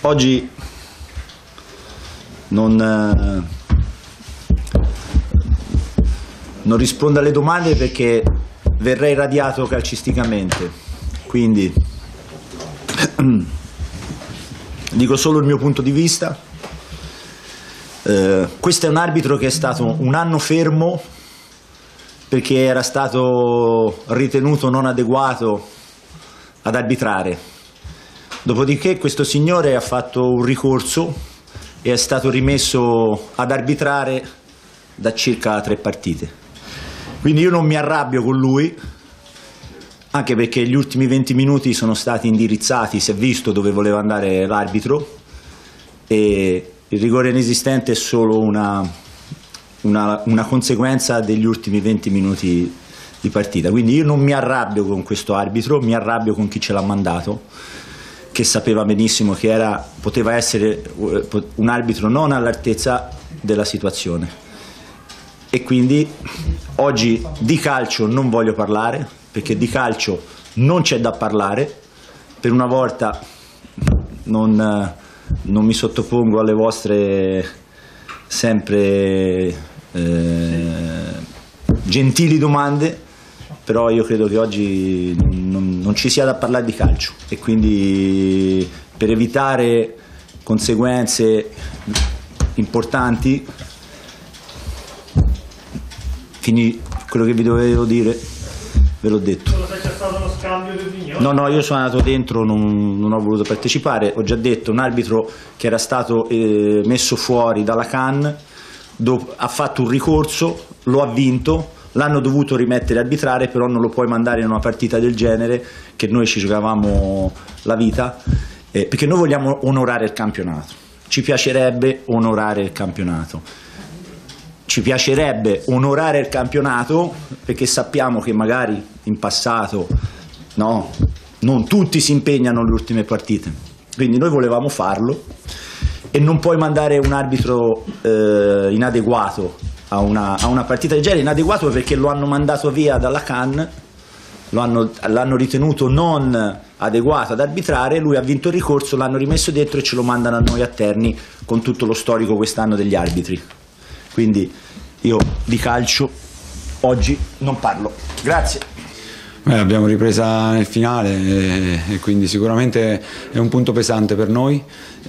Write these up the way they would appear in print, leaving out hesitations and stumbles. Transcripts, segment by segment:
Oggi non rispondo alle domande perché verrei radiato calcisticamente, quindi dico solo il mio punto di vista. Questo è un arbitro che è stato un anno fermo perché era stato ritenuto non adeguato ad arbitrare. Dopodiché questo signore ha fatto un ricorso e è stato rimesso ad arbitrare da circa 3 partite. Quindi io non mi arrabbio con lui, anche perché gli ultimi 20 minuti sono stati indirizzati, si è visto dove voleva andare l'arbitro, e il rigore inesistente è solo una conseguenza degli ultimi 20 minuti di partita. Quindi io non mi arrabbio con questo arbitro, mi arrabbio con chi ce l'ha mandato, che sapeva benissimo che poteva essere un arbitro non all'altezza della situazione. E quindi oggi di calcio non voglio parlare, perché di calcio non c'è da parlare. Per una volta non mi sottopongo alle vostre sempre gentili domande, però io credo che oggi non ci sia da parlare di calcio, e quindi per evitare conseguenze importanti, quello che vi dovevo dire ve l'ho detto. C'è stato uno scambio di opinioni? No, io sono andato dentro, non ho voluto partecipare. Ho già detto, un arbitro che era stato messo fuori dalla CAN ha fatto un ricorso, lo ha vinto, l'hanno dovuto rimettere a arbitrare, però non lo puoi mandare in una partita del genere, che noi ci giocavamo la vita, perché noi vogliamo onorare il campionato. Ci piacerebbe onorare il campionato. Ci piacerebbe onorare il campionato perché sappiamo che magari in passato non tutti si impegnano alle ultime partite, quindi noi volevamo farlo, e non puoi mandare un arbitro inadeguato a una partita del genere. Inadeguato perché lo hanno mandato via dalla CAN, l'hanno ritenuto non adeguato ad arbitrare, lui ha vinto il ricorso, l'hanno rimesso dentro e ce lo mandano a noi a Terni con tutto lo storico quest'anno degli arbitri. Quindi io di calcio oggi non parlo. Grazie. Abbiamo ripresa nel finale e quindi sicuramente è un punto pesante per noi.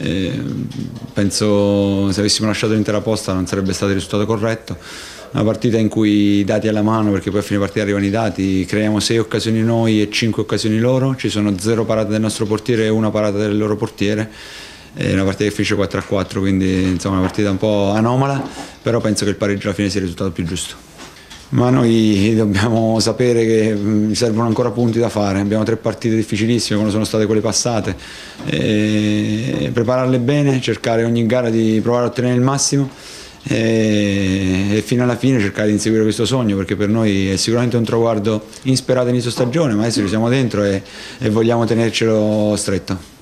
Penso se avessimo lasciato l'intera posta non sarebbe stato il risultato corretto. Una partita in cui, dati alla mano, perché poi a fine partita arrivano i dati, creiamo 6 occasioni noi e 5 occasioni loro, ci sono 0 parate del nostro portiere e 1 parata del loro portiere. È una partita che finisce 4-4, quindi insomma una partita un po' anomala, però penso che il pareggio alla fine sia il risultato più giusto. Ma noi dobbiamo sapere che servono ancora punti da fare, abbiamo 3 partite difficilissime come sono state quelle passate, prepararle bene, cercare ogni gara di provare a ottenere il massimo e fino alla fine cercare di inseguire questo sogno, perché per noi è sicuramente un traguardo insperato inizio stagione, ma adesso ci siamo dentro e vogliamo tenercelo stretto.